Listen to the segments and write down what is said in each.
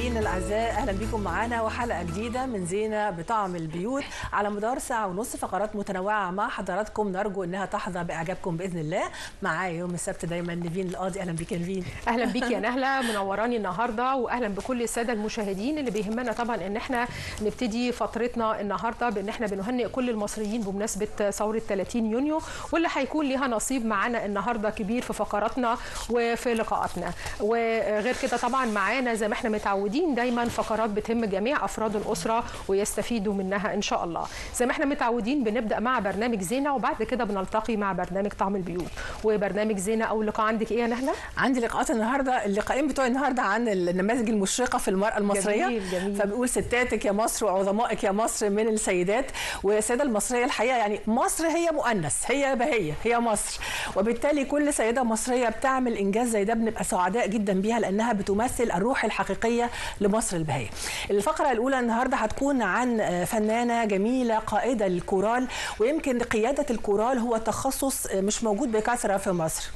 مشاهدينا الاعزاء، اهلا بكم معانا وحلقه جديده من زينه بطعم البيوت. على مدار ساعه ونص فقرات متنوعه مع حضراتكم، نرجو انها تحظى باعجابكم باذن الله. معايا يوم السبت دايما نيفين القاضي. اهلا بك يا نيفين. اهلا بك يا نهله، منوراني النهارده، واهلا بكل الساده المشاهدين. اللي بيهمنا طبعا ان احنا نبتدي فترتنا النهارده بان احنا بنهنئ كل المصريين بمناسبه ثوره 30 يونيو، واللي هيكون ليها نصيب معانا النهارده كبير في فقراتنا وفي لقاءاتنا. وغير كده طبعا معانا زي ما احنا متعودين دايما فقرات بتهم جميع افراد الاسره ويستفيدوا منها ان شاء الله. زي ما احنا متعودين بنبدا مع برنامج زينه، وبعد كده بنلتقي مع برنامج طعم البيوت. وبرنامج زينه اول لقاء عندك ايه يا نهله؟ عندي لقاءات النهارده، اللقاءين بتوع النهارده عن النماذج المشرقه في المراه المصريه. جميل. فبقول ستاتك يا مصر وعظمائك يا مصر من السيدات. والسيده المصريه الحقيقه يعني مصر هي مؤنث، هي بهيه، هي مصر، وبالتالي كل سيده مصريه بتعمل انجاز زي ده بنبقى سعداء جدا بيها، لانها بتمثل الروح الحقيقيه لمصر البهيه. الفقره الاولى النهارده هتكون عن فنانه جميله قائده للكورال، ويمكن قياده الكورال هو تخصص مش موجود بكثره في مصر.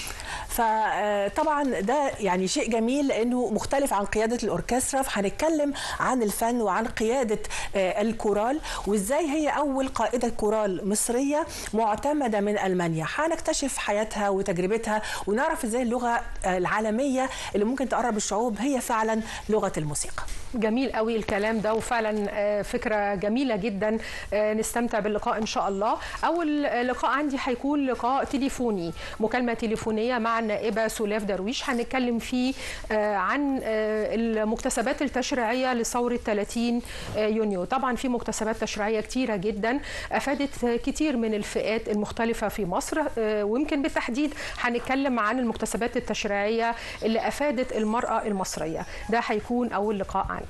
فطبعا ده يعني شيء جميل لانه مختلف عن قياده الاوركسترا. فهنتكلم عن الفن وعن قياده الكورال، وازاي هي اول قائده كورال مصريه معتمده من المانيا. هنكتشف حياتها وتجربتها ونعرف ازاي اللغه العالميه اللي ممكن تقرب الشعوب هي فعلا لغه الموسيقى. جميل قوي الكلام ده، وفعلا فكره جميله جدا. نستمتع باللقاء ان شاء الله. اول لقاء عندي هيكون لقاء تليفوني، مكالمه تليفونيه مع النائبه سولاف درويش. هنتكلم فيه عن المكتسبات التشريعيه لثوره 30 يونيو. طبعا في مكتسبات تشريعيه كتيره جدا افادت كتير من الفئات المختلفه في مصر، ويمكن بالتحديد هنتكلم عن المكتسبات التشريعيه اللي افادت المراه المصريه. ده هيكون اول لقاء عندي.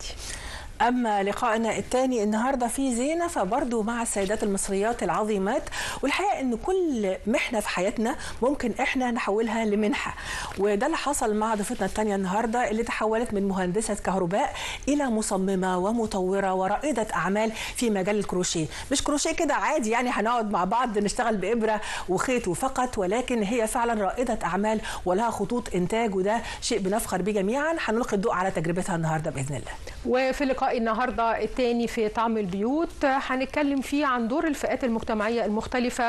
أما لقائنا الثاني النهاردة في زينة فبرضو مع السيدات المصريات العظيمات. والحقيقة أن كل محنة في حياتنا ممكن إحنا نحولها لمنحة، وده اللي حصل مع ضيفتنا الثانية النهاردة، اللي تحولت من مهندسة كهرباء إلى مصممة ومطورة ورائدة أعمال في مجال الكروشيه. مش كروشيه كده عادي يعني هنقعد مع بعض نشتغل بإبرة وخيط فقط، ولكن هي فعلا رائدة أعمال ولها خطوط إنتاج، وده شيء بنفخر بيه جميعا. هنلقي الضوء على تجربتها النهاردة بإذن الله. وفي لقاء النهارده الثاني في طعم البيوت هنتكلم فيه عن دور الفئات المجتمعيه المختلفه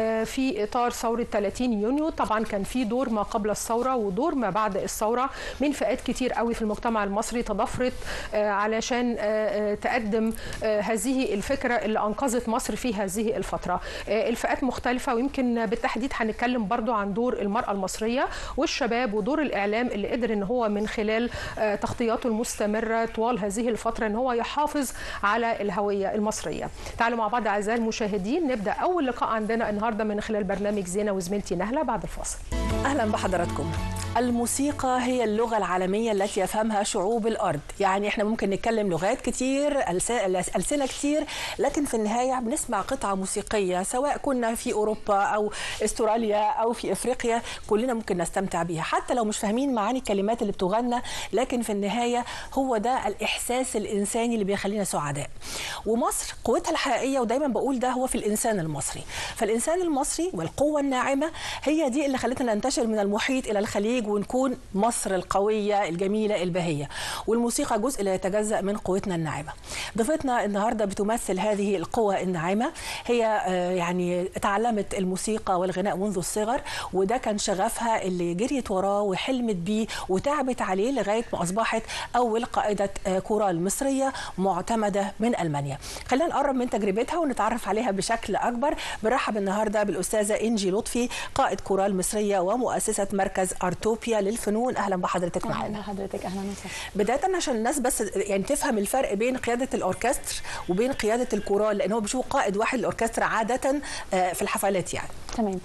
في اطار ثوره 30 يونيو. طبعا كان في دور ما قبل الثوره ودور ما بعد الثوره من فئات كتير قوي في المجتمع المصري تضافرت علشان تقدم هذه الفكره اللي انقذت مصر في هذه الفتره. الفئات مختلفه، ويمكن بالتحديد هنتكلم برضو عن دور المراه المصريه والشباب ودور الاعلام اللي قدر ان هو من خلال تغطياته المستمره طوال هذه الفتره ان هو يحافظ على الهويه المصريه. تعالوا مع بعض اعزائي المشاهدين نبدا اول لقاء عندنا النهارده من خلال برنامج زينه وزميلتي نهله بعد الفاصل. اهلا بحضراتكم. الموسيقى هي اللغه العالميه التي يفهمها شعوب الارض. يعني احنا ممكن نتكلم لغات كتير، ألسنة كتير، لكن في النهايه بنسمع قطعه موسيقيه سواء كنا في اوروبا او استراليا او في افريقيا، كلنا ممكن نستمتع بيها حتى لو مش فاهمين معاني الكلمات اللي بتغنى، لكن في النهايه هو ده الاحساس الانساني اللي بيخلينا سعداء. ومصر قوتها الحقيقيه، ودايما بقول ده هو في الانسان المصري. فالانسان المصري والقوه الناعمه هي دي اللي خلتنا ننتشر من المحيط الى الخليج ونكون مصر القويه الجميله البهيه. والموسيقى جزء لا يتجزأ من قوتنا الناعمه. ضيفتنا النهارده بتمثل هذه القوه الناعمه. هي يعني تعلمت الموسيقى والغناء منذ الصغر، وده كان شغفها اللي جريت وراه وحلمت بيه وتعبت عليه لغايه ما اصبحت اول قائده كورال مصريه معتمده من المانيا. خلينا نقرب من تجربتها ونتعرف عليها بشكل اكبر. بنرحب النهارده بالاستاذه انجي لطفي، قائد كورال مصريه ومؤسسه مركز ارتوبيا للفنون. اهلا بحضرتك معانا. اهلا بحضرتك. اهلا وسهلا. بدايه عشان الناس بس يعني تفهم الفرق بين قياده الاوركستر وبين قياده الكورال، لان هو بيشوف قائد واحد الاوركسترا عاده في الحفلات يعني. تمام.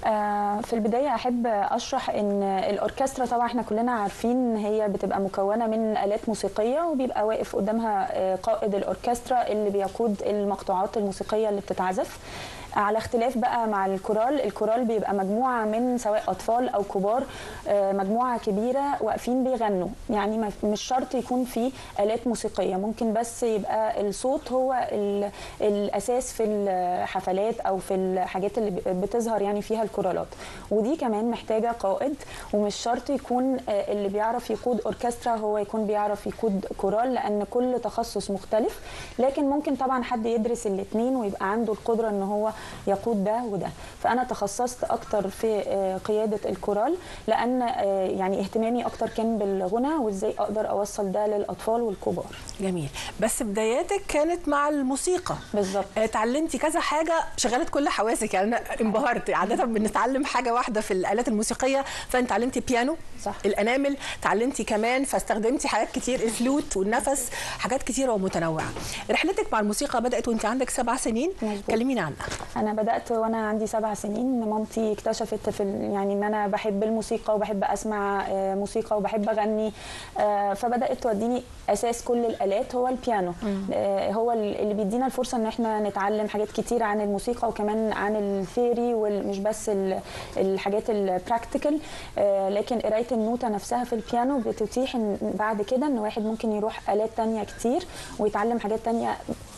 في البداية أحب أشرح إن الأوركسترا طبعا إحنا كلنا عارفين هي بتبقى مكونة من آلات موسيقية، وبيبقى واقف قدامها قائد الأوركسترا اللي بيقود المقطوعات الموسيقية اللي بتتعزف. على اختلاف بقى مع الكورال بيبقى مجموعه من سواء اطفال او كبار، مجموعه كبيره واقفين بيغنوا، يعني مش شرط يكون في آلات موسيقيه، ممكن بس يبقى الصوت هو الاساس في الحفلات او في الحاجات اللي بتظهر يعني فيها الكورالات. ودي كمان محتاجه قائد، ومش شرط يكون اللي بيعرف يقود اوركسترا هو يكون بيعرف يقود كورال، لان كل تخصص مختلف. لكن ممكن طبعا حد يدرس الاثنين ويبقى عنده القدره ان هو يقود ده وده. فانا تخصصت اكتر في قياده الكورال، لان يعني اهتمامي اكتر كان بالغنى وازاي اقدر اوصل ده للاطفال والكبار. جميل. بس بداياتك كانت مع الموسيقى. بالظبط. اتعلمتي كذا حاجه، شغلت كل حواسك، يعني انا انبهرت. عاده بنتعلم حاجه واحده في الالات الموسيقيه، فانت اتعلمتي بيانو، صح، الانامل، اتعلمتي كمان فاستخدمتي حاجات كتير، الفلوت والنفس، حاجات كتيره ومتنوعه. رحلتك مع الموسيقى بدات وانت عندك 7 سنين. كلمينا عنها. انا بدات وانا عندي 7 سنين. مامتي اكتشفت يعني ان انا بحب الموسيقى وبحب اسمع موسيقى وبحب اغني، فبدات توديني اساس كل الالات هو البيانو. هو اللي بيدينا الفرصه ان احنا نتعلم حاجات كتير عن الموسيقى وكمان عن الثيوري، ومش بس الحاجات البراكتيكال، لكن قرايه النوتة نفسها في البيانو بتتيح بعد كده ان واحد ممكن يروح آلات تانية كتير ويتعلم حاجات تانية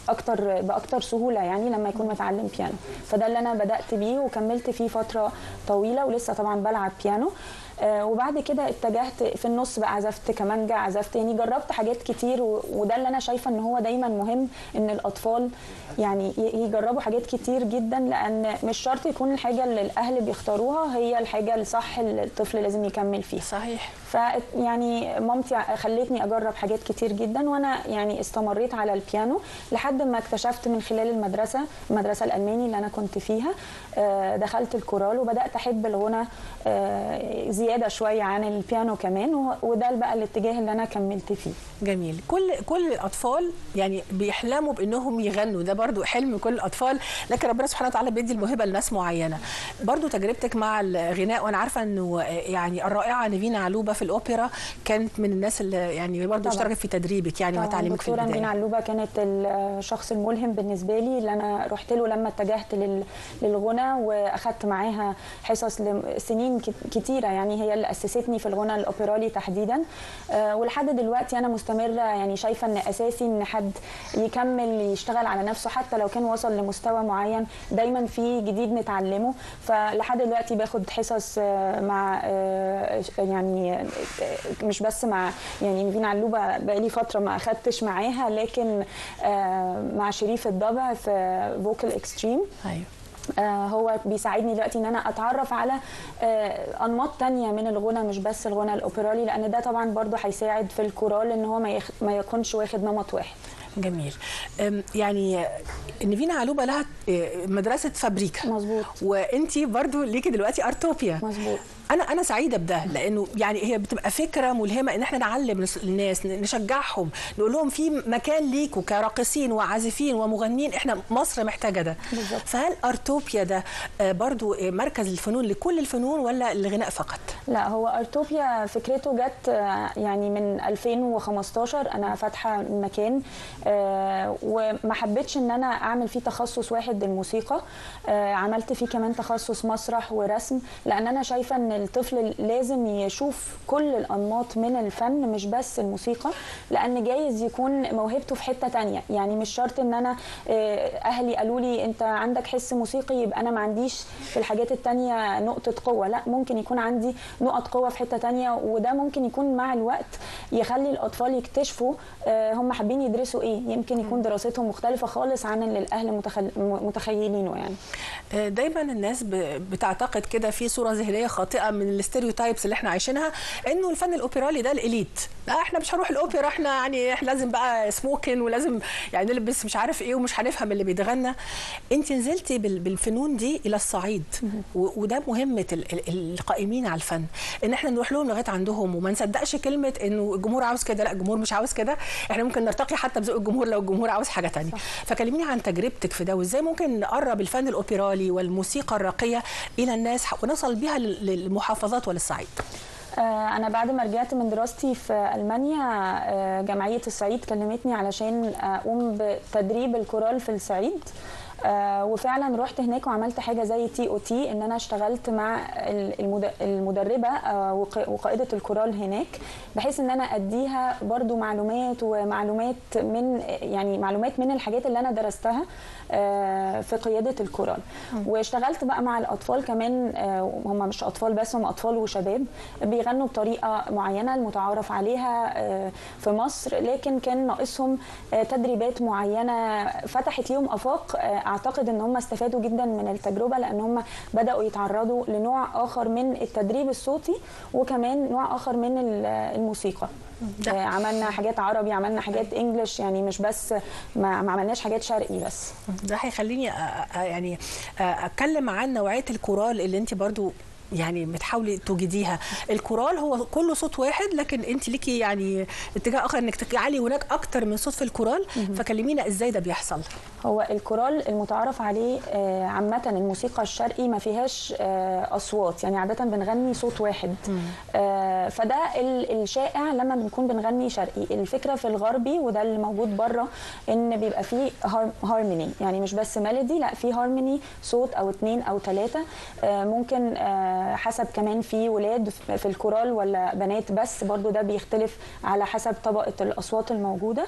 باكتر سهوله، يعني لما يكون متعلم بيانو. فده اللي انا بدات بيه وكملت فيه فتره طويله، ولسه طبعا بلعب بيانو. وبعد كده اتجهت في النص بقى، عزفت كمانجا، عزفت، يعني جربت حاجات كتير. وده اللي انا شايفه ان هو دايما مهم ان الاطفال يعني يجربوا حاجات كتير جدا، لان مش شرط يكون الحاجه اللي الاهل بيختاروها هي الحاجه الصح اللي الطفل لازم يكمل فيها. صحيح. فيعني مامتي خلتني اجرب حاجات كتير جدا، وانا يعني استمريت على البيانو لحد ما اكتشفت من خلال المدرسه الالماني اللي انا كنت فيها، دخلت الكورال وبدات احب الغنى زياده شويه عن البيانو كمان، وده بقى الاتجاه اللي انا كملت فيه. جميل. كل الاطفال يعني بيحلموا بانهم يغنوا، ده برضو حلم كل الاطفال، لكن ربنا سبحانه وتعالى بيدي الموهبه لناس معينه. برضو تجربتك مع الغناء، وانا عارفه انه يعني الرائعه نيفين علوبه في الاوبرا كانت من الناس اللي يعني برضو اشتركت في تدريبك يعني وتعليمك في البدايه. نيفين علوبه كانت الشخص الملهم بالنسبه لي، اللي انا رحت له لما اتجهت للغنى، واخدت معاها حصص لسنين كتيره، يعني هي اللي اسستني في الغنى الاوبرالي تحديدا. ولحد دلوقتي انا مستمره، يعني شايفه ان اساسي ان حد يكمل يشتغل على نفسه حتى لو كان وصل لمستوى معين، دايما في جديد نتعلمه. فلحد دلوقتي باخد حصص مع يعني مش بس مع يعني نيفين علوبه، بقالي فتره ما اخدتش معاها، لكن مع شريف الضبع في فوكال اكستريم. ايوه. هو بيساعدني دلوقتي ان انا اتعرف على انماط تانية من الغنى، مش بس الغنى الاوبرالي، لان ده طبعا برضو هيساعد في الكورال ان هو ما يكونش واخد نمط واحد. جميل. يعني نيفين علوبه لها مدرسه فابريكا. مظبوط. وانتي برضو ليكي دلوقتي ارتوبيا. مظبوط. انا سعيده بده، لانه يعني هي بتبقى فكره ملهمه ان احنا نعلم الناس، نشجعهم، نقول لهم في مكان ليكوا كراقصين وعازفين ومغنيين، احنا مصر محتاجه ده. بالظبط. فهل ارتوبيا ده برضو مركز الفنون لكل الفنون ولا الغناء فقط؟ لا، هو ارتوبيا فكرته جت يعني من 2015. انا فاتحه مكان وما حبيتش ان انا اعمل فيه تخصص واحد للموسيقى، عملت فيه كمان تخصص مسرح ورسم، لان انا شايفه ان الطفل لازم يشوف كل الانماط من الفن مش بس الموسيقى، لان جايز يكون موهبته في حته تانية. يعني مش شرط ان انا اهلي قالوا لي انت عندك حس موسيقي يبقى انا ما عنديش في الحاجات التانية نقطه قوه، لا، ممكن يكون عندي نقط قوه في حته تانية، وده ممكن يكون مع الوقت يخلي الاطفال يكتشفوا هم حابين يدرسوا ايه. يمكن يكون دراستهم مختلفه خالص عن اللي الاهل متخيلينه. يعني دايما الناس بتعتقد كده في صوره ذهنيه خاطئه من الاستيريوتايبس اللي احنا عايشينها، انه الفن الاوبرالي ده الاليت، لا احنا مش هنروح الاوبرا، احنا لازم بقى سموكن ولازم يعني نلبس مش عارف ايه ومش هنفهم اللي بيتغنى. انت نزلتي بالفنون دي الى الصعيد، وده مهمه القائمين على الفن، ان احنا نروح لهم لغايه عندهم وما نصدقش كلمه انه الجمهور عاوز كده، لا الجمهور مش عاوز كده، احنا ممكن نرتقي حتى بذوق الجمهور لو الجمهور عاوز حاجه ثانيه. فكلميني عن تجربتك في ده، وازاي ممكن نقرب الفن الاوبرالي والموسيقى الراقيه الى الناس ونصل بيها للمحافظات وللصعيد. أنا بعد ما رجعت من دراستي في ألمانيا، جمعية الصعيد كلمتني علشان أقوم بتدريب الكورال في الصعيد. وفعلا رحت هناك وعملت حاجه زي TOT، ان انا اشتغلت مع المدربه وقائده الكورال هناك، بحيث ان انا اديها برضو معلومات معلومات من الحاجات اللي انا درستها في قياده الكورال. واشتغلت بقى مع الاطفال كمان، هم مش اطفال بس، هم اطفال وشباب بيغنوا بطريقه معينه المتعارف عليها في مصر، لكن كان ناقصهم تدريبات معينه فتحت ليهم افاق. اعتقد ان هم استفادوا جدا من التجربه، لان هم بداوا يتعرضوا لنوع اخر من التدريب الصوتي، وكمان نوع اخر من الموسيقى. عملنا حاجات عربي، عملنا حاجات انجلش، يعني مش بس ما عملناش حاجات شرقي بس. ده هيخليني يعني اتكلم عن نوعيه الكورال اللي انت برضو يعني بتحاولي توجديها. الكورال هو كله صوت واحد، لكن انت ليكي يعني اتجاه اخر انك تجعلي هناك اكتر من صوت في الكورال، فكلمينا ازاي ده بيحصل. هو الكورال المتعارف عليه عامه الموسيقى الشرقي ما فيهاش اصوات، يعني عاده بنغني صوت واحد. فده الشائع لما بنكون بنغني شرقي. الفكره في الغربي وده اللي موجود بره ان بيبقى فيه هارموني، يعني مش بس ميلودي، لا في هارموني، صوت او 2 أو 3. ممكن حسب كمان في ولاد في الكورال ولا بنات بس، برضو ده بيختلف على حسب طبقة الأصوات الموجودة.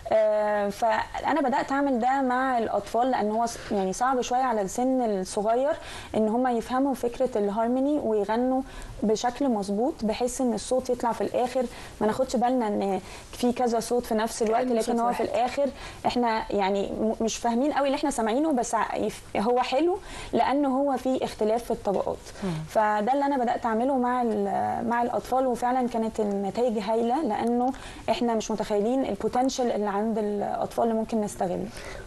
فأنا بدأت أعمل ده مع الأطفال، لأن هو يعني صعب شوية على السن الصغير إن هم يفهموا فكرة الهارموني ويغنوا بشكل مظبوط، بحيث إن الصوت يطلع في الآخر ما ناخدش بالنا إن في كذا صوت في نفس الوقت، لكن هو في الآخر إحنا يعني مش فاهمين قوي اللي إحنا سامعينه، بس هو حلو لأنه هو في اختلاف في الطبقات. فده اللي انا بدات اعمله مع الاطفال، وفعلا كانت النتائج هايله، لانه احنا مش متخيلين البوتنشال اللي عند الاطفال اللي ممكن نستغله.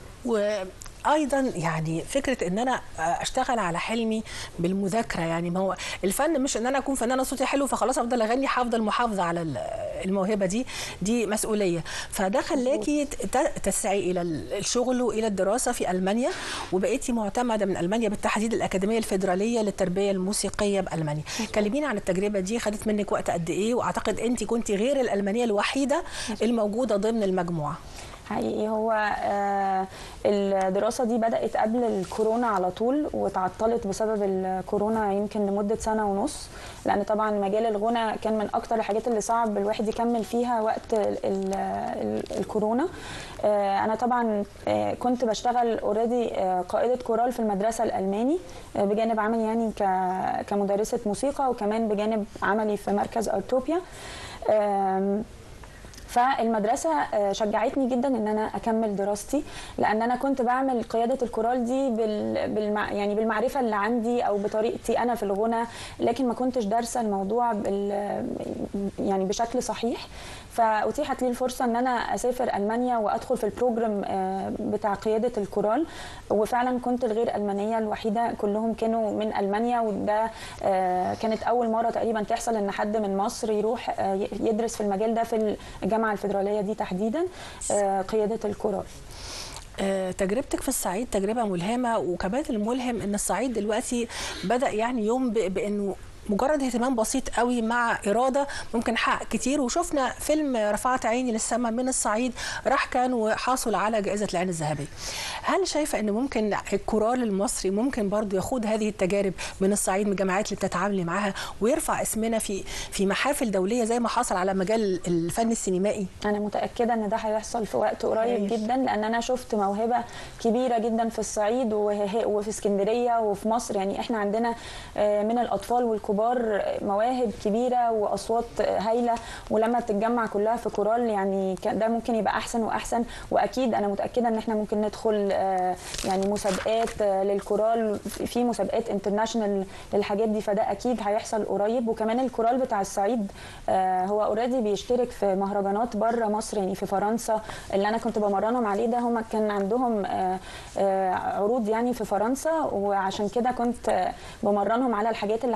ايضا يعني فكره ان انا اشتغل على حلمي بالمذاكره، يعني ما هو الفن مش ان انا اكون فنانه صوتي حلو فخلاص افضل اغني، هفضل محافظه على الموهبه دي مسؤوليه. فده خلاكي تسعي الى الشغل والى الدراسه في المانيا، وبقيتي معتمده من المانيا بالتحديد الاكاديميه الفيدراليه للتربيه الموسيقيه بالمانيا. كلمينا عن التجربه دي، خدت منك وقت قد ايه؟ واعتقد انت كنت غير الالمانيه الوحيده الموجوده ضمن المجموعه. حقيقي هو الدراسة دي بدأت قبل الكورونا على طول، وتعطلت بسبب الكورونا يمكن لمدة 1.5 سنة، لأن طبعا مجال الغنى كان من أكتر الحاجات اللي صعب الواحد يكمل فيها وقت الكورونا. أنا طبعا كنت بشتغل اوريدي قائدة كورال في المدرسة الألماني بجانب عملي، يعني كمدرسة موسيقى، وكمان بجانب عملي في مركز أرتوبيا. فالمدرسه شجعتني جدا ان انا اكمل دراستي، لان انا كنت بعمل قياده الكورال دي يعني بالمعرفه اللي عندي او بطريقتي انا في الغنى، لكن ما كنتش دارسه الموضوع يعني بشكل صحيح. فاتيحت لي الفرصه ان انا اسافر المانيا وادخل في البروجرام بتاع قياده الكورال، وفعلا كنت الغير المانيه الوحيده، كلهم كانوا من المانيا. وده كانت اول مره تقريبا تحصل ان حد من مصر يروح يدرس في المجال ده في الجامعه الفيدراليه دي تحديدا، قياده الكورال. تجربتك في الصعيد تجربه ملهمه، وكمان الملهم ان الصعيد دلوقتي بدا يعني ينبئ بانه مجرد اهتمام بسيط قوي مع اراده ممكن حقق كتير. وشفنا فيلم رفعت عيني للسما من الصعيد راح كان وحاصل على جائزه العين الذهبيه. هل شايفه ان ممكن الكورال المصري ممكن برضو يخوض هذه التجارب من الصعيد، من الجامعات اللي بتتعاملي معاها، ويرفع اسمنا في محافل دوليه زي ما حصل على مجال الفن السينمائي؟ انا متاكده ان ده هيحصل في وقت قريب جدا، لان انا شفت موهبه كبيره جدا في الصعيد وفي اسكندريه وفي مصر. يعني احنا عندنا من الاطفال والكبار مواهب كبيره واصوات هايله، ولما بتتجمع كلها في كورال يعني ده ممكن يبقى احسن واحسن. واكيد انا متاكده ان احنا ممكن ندخل يعني مسابقات للكورال، في مسابقات انترناشونال للحاجات دي، فده اكيد هيحصل قريب. وكمان الكورال بتاع الصعيد هو اوريدي بيشترك في مهرجانات بره مصر، يعني في فرنسا اللي انا كنت بمرنهم عليه ده، هم كان عندهم عروض يعني في فرنسا، وعشان كده كنت بمرنهم على الحاجات اللي هيغنوها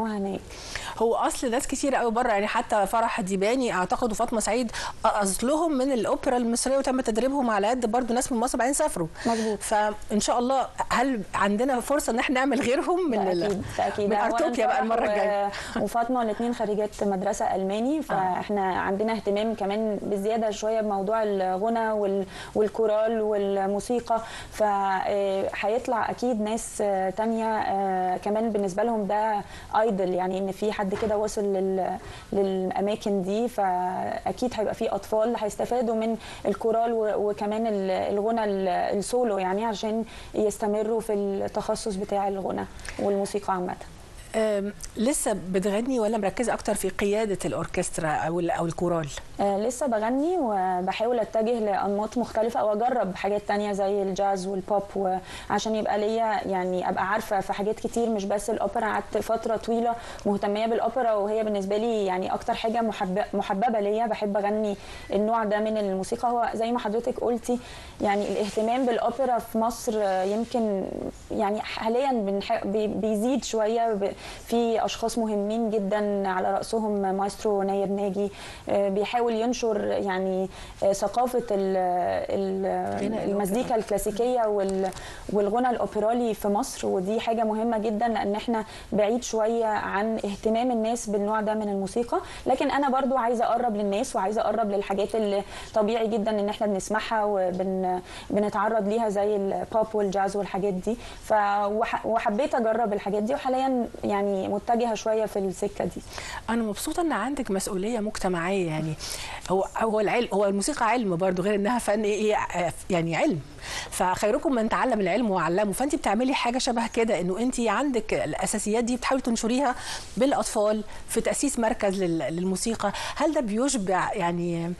بيتعلموها هناك. هو اصل ناس كتير قوي بره، يعني حتى فرح ديباني اعتقد وفاطمه سعيد اصلهم من الاوبرا المصريه وتم تدريبهم على قد برضو ناس من مصر بعدين سافروا. مظبوط. فان شاء الله هل عندنا فرصه ان احنا نعمل غيرهم من اكيد من ارتوبيا بقى المره الجايه؟ وفاطمه الاثنين خريجات مدرسه الماني، فاحنا عندنا اهتمام كمان بزياده شويه بموضوع الغنى والكورال والموسيقى، فهيطلع اكيد ناس تانية كمان بالنسبه لهم ده ايدل، يعني ان في حد كده وصل للاماكن دي، فاكيد هيبقى في اطفال هيستفادوا من الكورال وكمان الغنى السولو، يعني عشان يستمروا في التخصص بتاع الغنى والموسيقى عامه. لسه بتغني ولا مركزه اكتر في قياده الاوركسترا او الكورال؟ لسه بغني وبحاول اتجه لانماط مختلفه او اجرب حاجات تانية زي الجاز والبوب، وعشان يبقى ليا يعني ابقى عارفه في حاجات كتير مش بس الاوبرا. قعدت فتره طويله مهتميه بالاوبرا وهي بالنسبه لي يعني اكتر حاجه محببه ليا، بحب اغني النوع ده من الموسيقى. هو زي ما حضرتك قلتي يعني الاهتمام بالاوبرا في مصر يمكن يعني حاليا بيزيد شويه، في اشخاص مهمين جدا على راسهم مايسترو ناير ناجي بيحاول ينشر يعني ثقافه المزيكا الكلاسيكيه والغنى الاوبرالي في مصر، ودي حاجه مهمه جدا لان احنا بعيد شويه عن اهتمام الناس بالنوع ده من الموسيقى. لكن انا برضو عايزه اقرب للناس وعايزه اقرب للحاجات اللي طبيعي جدا ان احنا بنسمعها وبنتعرض ليها زي البوب والجاز والحاجات دي، وحبيت اجرب الحاجات دي، وحاليا يعني متجهه شويه في السكه دي. انا مبسوطه ان عندك مسؤوليه مجتمعيه، يعني هو العلم، هو الموسيقى علم برضو غير انها فن، يعني علم، فخيركم من تعلم العلم وعلمه. فانت بتعملي حاجه شبه كده، انه انت عندك الاساسيات دي بتحاولي تنشريها بالاطفال في تاسيس مركز للموسيقى. هل ده بيشبع يعني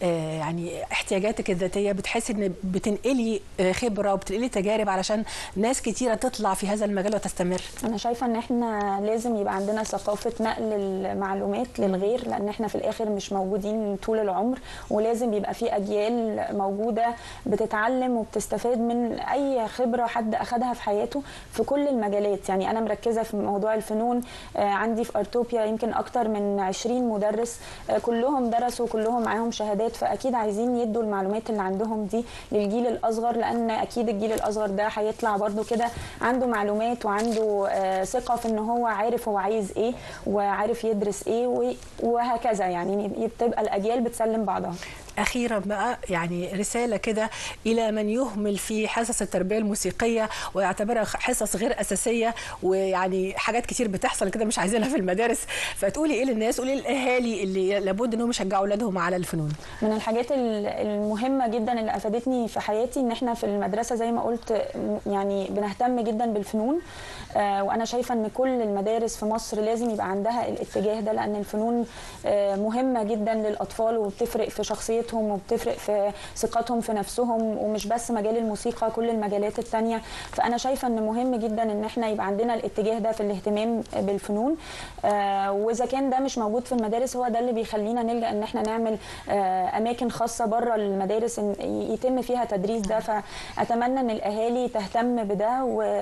احتياجاتك الذاتيه؟ بتحسي ان بتنقلي خبره وبتنقلي تجارب علشان ناس كتيره تطلع في هذا المجال وتستمر؟ انا شايفه ان احنا لازم يبقى عندنا ثقافه نقل المعلومات للغير، لان احنا في الاخر مش موجودين طول العمر، ولازم يبقى في اجيال موجوده بتتعلم وبتستفاد من اي خبره حد اخذها في حياته في كل المجالات. يعني انا مركزه في موضوع الفنون، عندي في ارتوبيا يمكن اكتر من 20 مدرس كلهم درسوا، كلهم معاهم شهادات، فاكيد عايزين يدوا المعلومات اللي عندهم دي للجيل الاصغر، لان اكيد الجيل الاصغر ده هيطلع برده كده عنده معلومات وعنده ثقه في ان هو عارف هو عايز ايه وعارف يدرس ايه وهكذا، يعني تبقى الاجيال بتسلم بعضها. أخيرا بقى يعني رسالة كده إلى من يهمل في حصص التربية الموسيقية ويعتبرها حصص غير أساسية، ويعني حاجات كتير بتحصل كده مش عايزينها في المدارس، فتقولي إيه للناس؟ قولي للأهالي اللي لابد إنهم يشجعوا أولادهم على الفنون. من الحاجات المهمة جدا اللي أفادتني في حياتي إن إحنا في المدرسة زي ما قلت يعني بنهتم جدا بالفنون، وأنا شايفة إن كل المدارس في مصر لازم يبقى عندها الاتجاه ده، لأن الفنون مهمة جدا للأطفال وبتفرق في شخصيتهم وبتفرق في ثقتهم في نفسهم، ومش بس مجال الموسيقى، كل المجالات التانية. فأنا شايفة إن مهم جدا إن إحنا يبقى عندنا الاتجاه ده في الاهتمام بالفنون، وإذا كان ده مش موجود في المدارس هو ده اللي بيخلينا نلجأ إن إحنا نعمل أماكن خاصة بره المدارس يتم فيها تدريس ده. فأتمنى إن الأهالي تهتم بده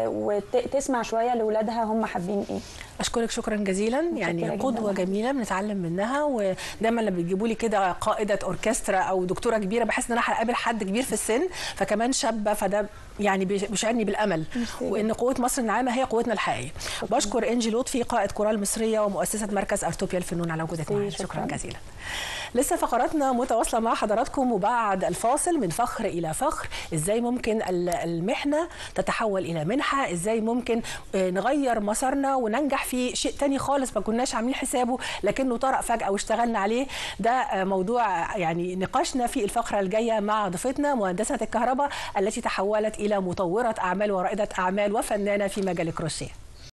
وتسمع شوية لأولادها هم حابين إيه. أشكرك شكرا جزيلا، يعني قدوة جميلة بنتعلم منها، ودايما لما بيجيبوا لي كده قائدة أوركسترا أو دكتورة كبيرة بحس إن أنا هقابل حد كبير في السن، فكمان شابة، فده يعني بيشعرني بالأمل وإن قوة مصر الناعمة هي قوتنا الحقيقية. بشكر إنجي لطفي قائد كورال مصرية ومؤسسة مركز أرتوبيا الفنون على وجودك معنا. شكرا جزيلا. لسه فقراتنا متواصلة مع حضراتكم، وبعد الفاصل من فخر إلى فخر، إزاي ممكن المحنة تتحول إلى منحة، إزاي ممكن نغير مسارنا وننجح في شيء تاني خالص ما كناش عاملين حسابه لكنه طرأ فجأة واشتغلنا عليه. ده موضوع يعني نقاشنا في الفقرة الجاية مع ضيفتنا مهندسة الكهرباء التي تحولت إلى مطورة أعمال ورائدة أعمال وفنانة في مجال الكروشيه.